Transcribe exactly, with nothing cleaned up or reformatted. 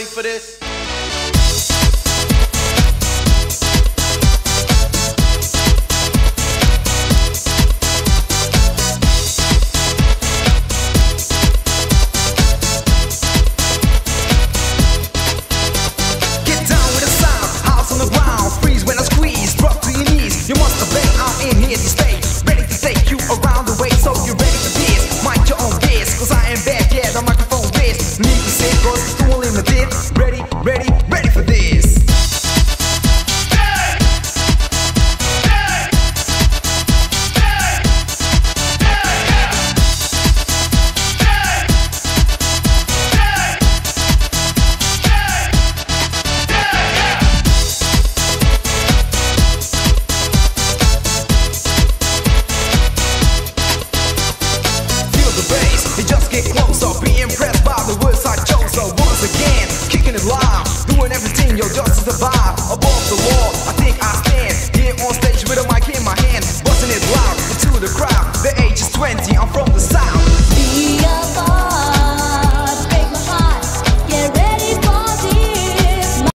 for this? Get down with the sound, house on the ground, freeze when I squeeze, drop to your knees. You must obey, I'm in here to stay, ready to take you around the way, so you're ready for this. Mind your own biz, cause I am back, yeah, the microphone biz. Need to say, cause it's too limited. Ready, ready.